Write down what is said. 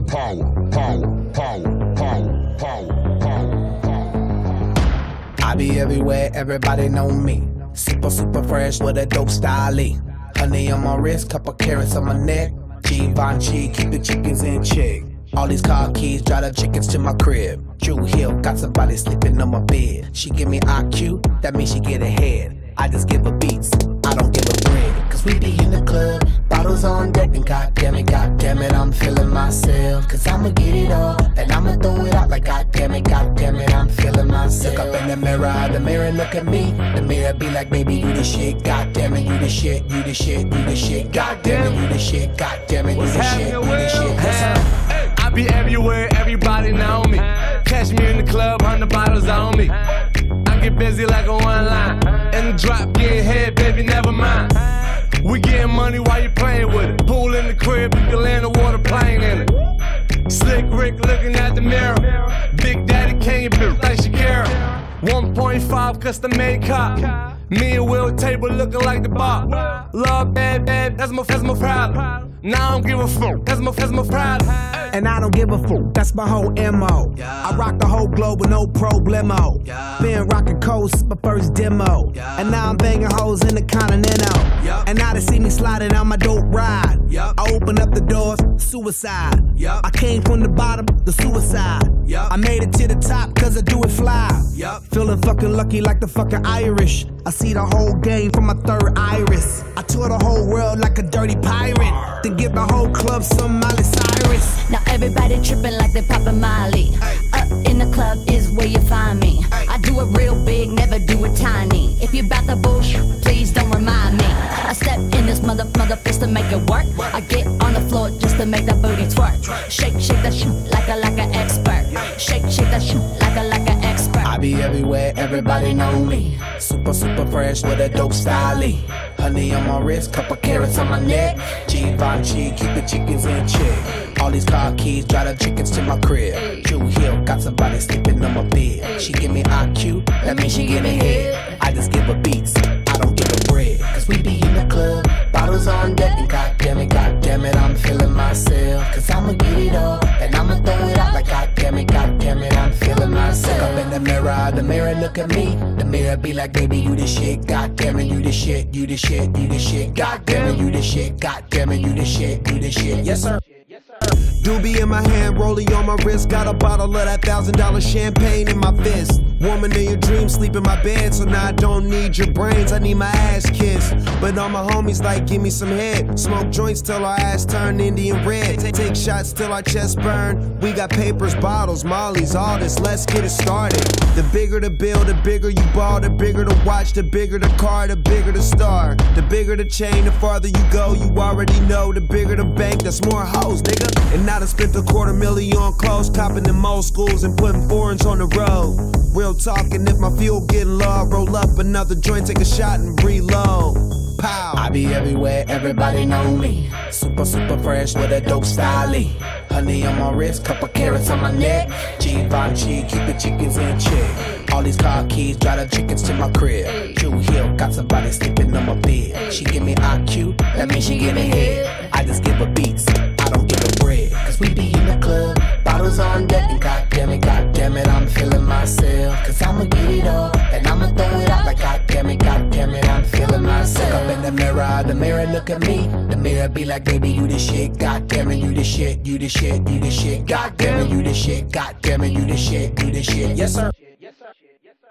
power, power, power, power, power, power. I be everywhere, everybody know me. Super fresh with a dope style. Honey on my wrist, couple carrots on my neck. Givenchy, keep the chickens in check. All these car keys, drive the chickens to my crib. Drew Hill, got somebody sleeping on my bed. She give me IQ, that means she get ahead. I just give her beats, I don't give her bread. Cause we be in the club, bottles on deck, and goddamn it, I'm feeling myself. Cause I'ma get it all, and I'ma throw it out like goddamn it, I'm feeling myself. Look up in the mirror look at me. The mirror be like, baby, you the shit, goddamn it, you the shit, you the shit, you the shit, goddamn it, you the shit, goddamn it, you the shit, you the shit. I be everywhere, everybody know me. Catch me in the club, 100 bottles on me. I get busy like a one line. In the drop, getting head, baby, never mind. We getting money while you playing with it. Pool in the crib, you can land a water plane in it. Slick Rick looking at the mirror. Big Daddy Kane, bitch like Shakira. 1.5 custom made cop. Me and Will Table looking like the bar. Love bad, that's my problem. Now I don't give a fuck, that's my problem. And I don't give a fuck, that's my whole MO. I rock the whole globe with no problemo. Been rocking coast, my first demo. And now I'm banging hoes in the Continental. And now they see me sliding on my dope ride. I open up the doors, suicide. I came from the bottom, the suicide. I made it to the top cause I do it fly. Feeling fucking lucky like the fucking Irish. I see the whole game from my third iris. I tour the whole world like a dirty pirate. Then give the whole club some Miley Cyrus. Now everybody tripping like they poppin' Miley. Up in the club is where you find me. I do it real big, never do it tiny. If you bout the bullshit, please don't remind me. I step in this mother fist to make it work. I get on the floor just to make that booty twerk. Shake that shit like an expert. Shake that shit like an expert. I be everywhere, everybody know me. Super fresh with a dope style. Honey on my wrist, couple carrots on my neck. Givenchy, keep the chickens in check. All these car keys, drive the chickens to my crib. Drew Hill, got somebody sleeping on my bed. She give me IQ, that means she give me head. I just give her beats, I don't give her bread. Cause we be in the club, bottles on deck, and goddamn it, I'm feeling myself. Cause I'ma get it all, and I'ma throw it out like goddamn it, I'm feeling myself. Look up in the mirror look at me. The mirror be like, baby, you the shit, goddamn it, you the shit, you the shit, you the shit, goddamn it, you the shit, goddamn it, you the shit, you the shit. Yes sir. Doobie in my hand, rollie on my wrist. Got a bottle of that $1,000 champagne in my fist. Woman in your dreams, sleep in my bed. So now I don't need your brains, I need my ass kissed. But all my homies like, give me some head. Smoke joints till our ass turn Indian red. Take shots till our chest burn. We got papers, bottles, mollies, all this, let's get it started. The bigger the bill, the bigger you ball. The bigger the watch, the bigger the car, the bigger the star. The bigger the chain, the farther you go, you already know. The bigger the bank, that's more hoes, nigga. And now I spent $250,000 on clothes, copping them old schools and putting foreigns on the road. Real talking, if my fuel getting low, I roll up another joint, take a shot and reload. Pow. I be everywhere, everybody know me. Super fresh with a dope style. Honey on my wrist, couple carrots on my neck. Givenchy, keep the chickens in check. All these car keys, drive the chickens to my crib. Drew Hill, got somebody sleeping on my bed. She give me IQ, that means she give me head. I just give her beats, I don't give her bread. Cause we be in the club, bottles on deck, and goddamn it, I'm feeling myself. Cause I'ma get it all, and I'ma throw it out like goddamn it, I'm feeling myself. Look up in the mirror look at me. The mirror be like, baby, you the shit, goddamn it, you the shit, you the shit, you the shit, goddamn it, you the shit, goddamn it, you the shit, you the shit. Yes sir.